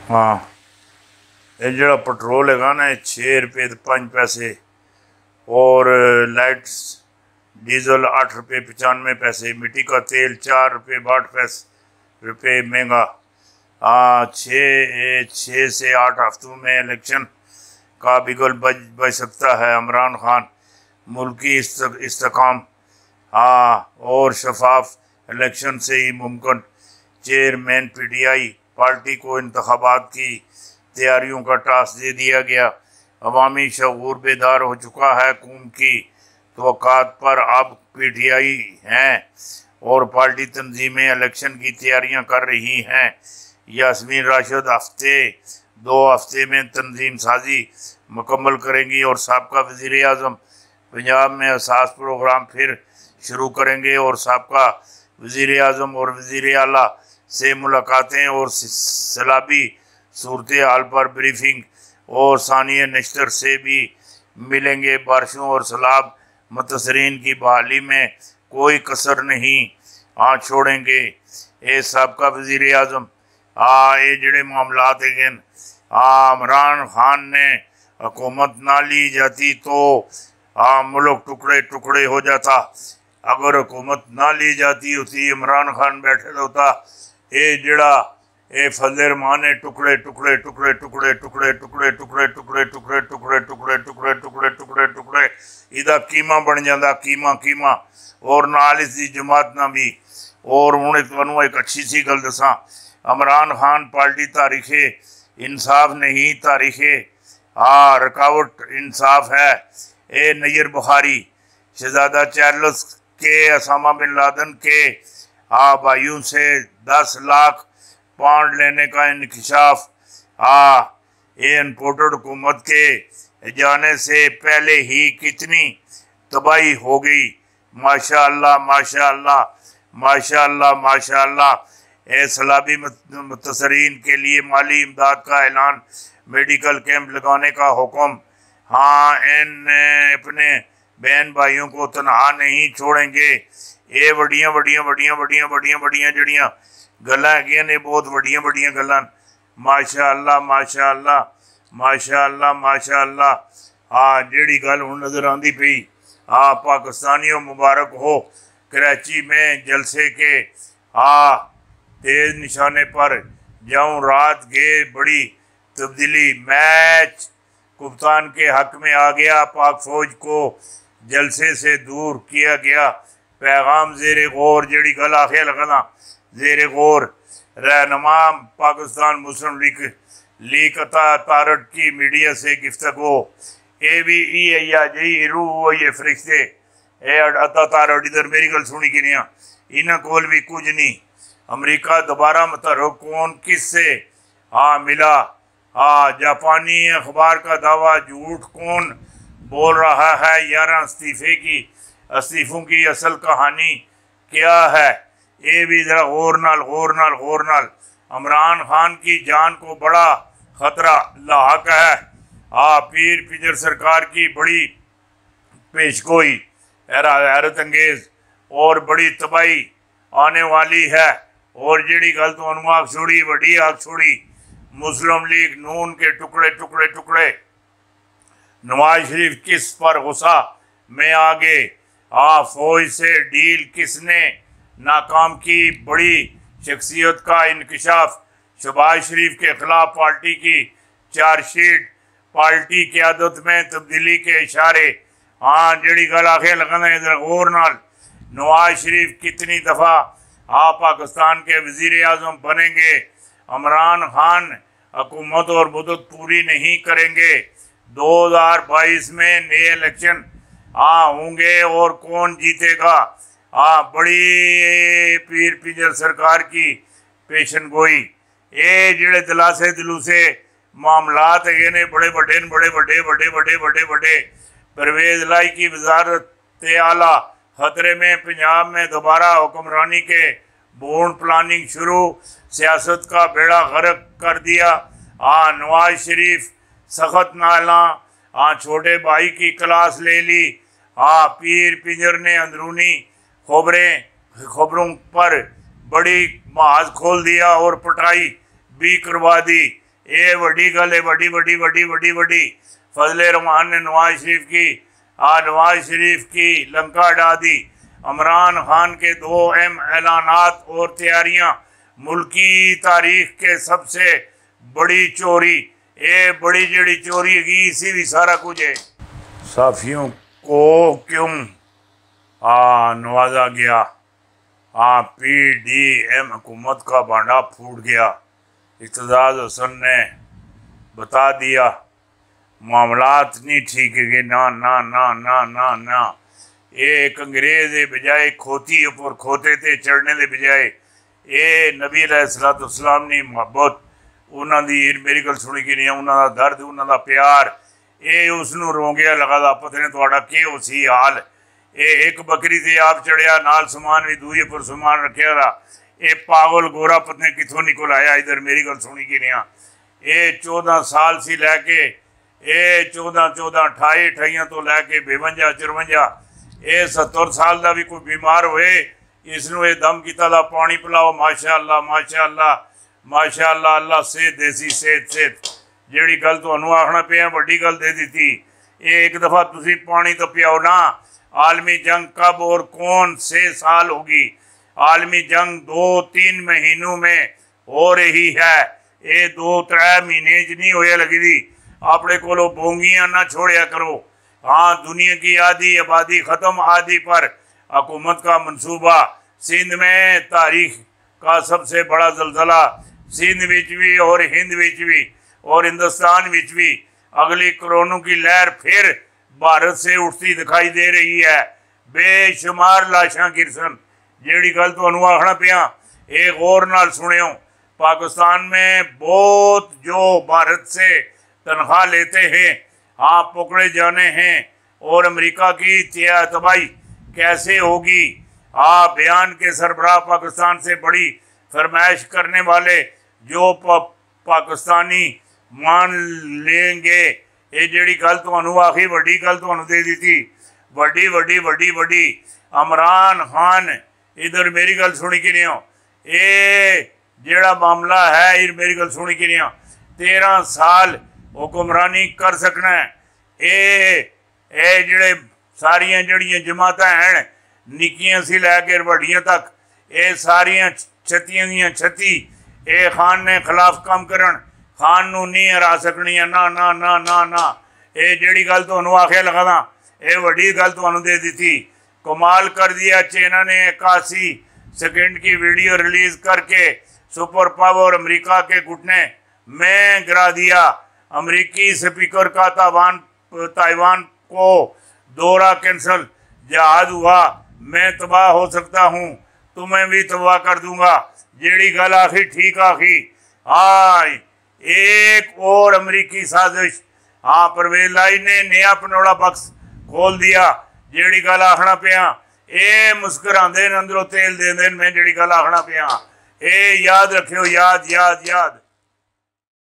हाँ, ये जो पेट्रोल है ना 6 रुपये 5 पैसे और लाइट्स डीजल 8 रुपये 95 पैसे, मिट्टी का तेल 4 रुपये 62 रुपये महंगा। हाँ, 6 से 8 हफ्तों में इलेक्शन का बिगुल बज सकता है। इमरान खान मुल्की इस्तेकाम और शफाफ इलेक्शन से ही मुमकिन। चेयरमैन पीटीआई पार्टी को इंतखाबात की तैयारियों का टास्क दे दिया गया। अवामी शऊर बेदार हो चुका है। कौम की तवक्कात पर अब पीटीआई हैं और पार्टी तंजीमें इलेक्शन की तैयारियां कर रही हैं। यास्मीन राशिद 2 हफ्ते में तंजीम साजी मुकम्मल करेंगी और साबका वज़ीर आज़म पंजाब में असास प्रोग्राम फिर शुरू करेंगे और साबका वज़ीर आज़म और वज़ीर आला से मुलाकातें और सैलाबी सूरत हाल पर ब्रीफिंग और सानिया नश्तर से भी मिलेंगे। बारिशों और सैलाब मुतासरीन की बहाली में कोई कसर नहीं छोड़ेंगे। ये साबका वज़ीर आज़म ये जड़े मामलात हैं इमरान खान ने हुकूमत ना ली जाती तो मुल्क टुकड़े टुकड़े हो जाता। अगर हुकूमत ना ली जाती होती इमरान खान बैठे होता। ये जड़ा ये फजल रहमान ने टुकड़े टुकड़े टुकड़े टुकड़े टुकड़े टुकड़े टुकड़े टुकड़े टुकड़े टुकड़े टुकड़े टुकड़े टुकड़े टुकड़े टुकड़े इदा कीमा बन जाता। कीमा कीमा और नाल इसकी जमात ना भी। और हूँ तुहानू एक अच्छी सी गल दसा, इमरान खान पार्टी तारीखे इंसाफ नहीं, तारीखे रुकावट इंसाफ है। ए नैयर बुखारी शहजादा चार्ल्स के असामा बिन लादन के भाइयों से 10 लाख पाउंड लेने का इंकशाफ। ये इम्पोर्टेड हुकूमत के जाने से पहले ही कितनी तबाही हो गई। माशाअल्लाह माशाअल्लाह माशाअल्लाह माशाअल्लाह। सैलाबी मुतासरीन के लिए माली इमदाद का ऐलान, मेडिकल कैंप लगाने का हुक्म। इन अपने बहन भाइयों को तनहा नहीं छोड़ेंगे। ये वड्डियां वड्डियां वड्डियां वड्डियां वड्डियां वड्डियां जड़ियां गल्लां हैगियां ने, बहुत वड्डियां वड्डियां गल्लां। माशाअल्लाह माशाअल्लाह माशाअल्लाह माशाअल्लाह। जेड़ी गल हुण नज़र आंदी पई पाकिस्तानियों मुबारक हो। कराची में जलसे के तेज निशाने पर जाऊं रात गए बड़ी तब्दीली। मैच कप्तान के हक में आ गया। पाक फौज को जलसे से दूर किया गया। पैगाम ज़ेर गौर जड़ी गल आखे लगना ज़ेर गौर। रहनुमा पाकिस्तान मुस्लिम लीग तारट की मीडिया से गुफ्तगू। ए भी या जी रूह ये फरिश्ते अता तारट इधर मेरी गल सुनी कि नहीं, इन्हों को भी कुछ नहीं। अमरीका दोबारा मतहरक कौन किससे मिला। जापानी अखबार का दावा झूठ कौन बोल रहा है। 11 इस्तीफों की असल कहानी क्या है। ये भी ज़रा गौर नाल। इमरान खान की जान को बड़ा खतरा लाक है। पीर पिजर सरकार की बड़ी पेशगोई हैरत अंगेज और बड़ी तबाही आने वाली है। और जड़ी गल तो आग छोड़ी वड्डी आग छोड़ी। मुस्लिम लीग नून के टुकड़े टुकड़े टुकड़े। नवाज शरीफ किस पर गुस्सा में आगे। फौज से डील किसने नाकाम की। बड़ी शख्सियत का इंकशाफ। शहबाज शरीफ के खिलाफ पार्टी की चार्जशीट। पार्टी क़यादत में तब्दीली के इशारे। जड़ी गल आखे लगना इधर गौर नाल। नवाज शरीफ कितनी दफ़ा पाकिस्तान के वज़ीर आज़म बनेंगे। इमरान खान हुकूमत और मुद्दत पूरी नहीं करेंगे। 2022 में नए इलेक्शन होंगे और कौन जीतेगा। बड़ी पीर पिंजर सरकार की पेशन गोई। ये जड़े दिलासे दिलूसे मामलात है ने बड़े बड़े बड़े बड़े बड़े बड़े बड़े बड़े। परवेज लाई की वजारत आला खतरे में। पंजाब में दोबारा हुक्मरानी के बोर्ड प्लानिंग शुरू। सियासत का बेड़ा गर्क कर दिया। नवाज शरीफ सख्त नाला। छोटे भाई की क्लास ले ली। पीर पिंजर ने अंदरूनी खबरों पर बड़ी महाज खोल दिया और पटाई भी करवा दी। ये वड्डी गल है, वड्डी वड्डी वड्डी वड्डी वड्डी। फजले रहमान ने नवाज शरीफ की नवाज शरीफ की लंका डा दी। इमरान खान के 2 अहम ऐलानात और तैयारियां, मुल्की तारीख के सबसे बड़ी चोरी। ये बड़ी जड़ी चोरी है, इसी भी सारा कुछ है। साफियों को क्यों नवाजा गया? PDM हुकूमत का भांडा फूट गया। इक़्तिदार हसन ने बता दिया मामलात नहीं ठीक है। ना ना ना ना ना ना, ये एक अंग्रेज के बजाय खोती ऊपर खोते ते चढ़ने के बजाय ये नबी अलैहिस्सलाम की मुहब्बत, उन्होंने मेरी गल सुनी कि नहीं, उन्होंने दर्द, उन्होंने प्यार, ये उसनों रोंगिया लगा। पता नहीं थोड़ा के उसी हाल। ये एक बकरी से आप चढ़िया, नाल समान भी दूए पर समान रखा रहा। ये पागल गोरा पत्नी कितों निकल आया इधर, मेरी गल सुनी कि नहीं। ये 14 साल से लैके ये 14 28 तो लैके 52 54, ये 70 साल का भी कोई बीमार हुए, इसनों ये दम किता दा पानी पिलाओ। माशा अल्लाह माशा अल्लाह माशा अल्लाह, अल्लाह सेहत देसी सेहत सेहत। जिहड़ी गल तुहानूं आखना पिया वड्डी गल दे दी। ये एक दफ़ा तुसी पानी तो पियाओ ना। आलमी जंग कब और कौन से साल होगी? आलमी जंग 2-3 महीनों में हो रही है। ये 2-3 महीने च नहीं होया लगी दी। अपने को बोंगियां ना छोड़िया करो। हाँ, दुनिया की आधी आबादी ख़त्म, आधी पर हुकूमत का मंसूबा। सिंध में तारीख का सबसे बड़ा जलजला, सिंध विच भी और हिंद विच भी और हिंदुस्तान विच भी। अगली कोरोना की लहर फिर भारत से उठती दिखाई दे रही है। बेशुमार लाशां गिरसन। जिहड़ी गल तुहानूं आखना पिया, ये गौर नाल सुनियो। पाकिस्तान में बहुत जो भारत से तनख्वाह लेते हैं, हाँ, पकड़े जाने हैं। और अमेरिका की तबाही कैसे होगी? हाँ, बयान के सरबराह पाकिस्तान से बड़ी फरमाइश करने वाले जो पाकिस्तानी मान लेंगे। ये जिहड़ी गल तुहानूं आखी, वड्डी गल तुहानूं दे दी थी, वड्डी वड्डी वड्डी वड्डी। इमरान खान इधर मेरी गल सुनी कि नहीं हो? ये जिहड़ा मामला है, इधर मेरी गल सुनी कि नहीं हो? 13 साल हुक्मरानी कर सकना है। ये जिहड़े सारियां जड़ियां जमातां हैं, निक्कियां सी लैके वड्डियां तक, ये सारियां 36 दियां 36 ये खान ने खिलाफ काम करन। खान नूं नहीं हरा सकनियां। ना ना ना ना ना, ये जिहड़ी गल तुहानूं आखे लगा, ये वड्डी गल तुहानूं दे दी। कमाल कर दिया। चाइना ने 81 सेकंड की वीडियो रिलीज करके सुपर पावर अमेरिका के घुटने में गिरा दिया। अमेरिकी स्पीकर का ताइवान को दौरा कैंसिल। जहाज हुआ, मैं तबाह हो सकता हूँ, तुम्हें भी तबाह कर दूंगा। जिहड़ी गल आखी ठीक आखी। हाँ, एक और अमेरिकी साजिश। हाँ, परवेज लाई ने नया पनौड़ा बक्स खोल दिया। जिहड़ी गल आखना पिया, ये मुस्कुरांदे अंदरों तेल देंदे। मैं जिहड़ी गल आखना पिया, ये याद रखियो, याद याद याद।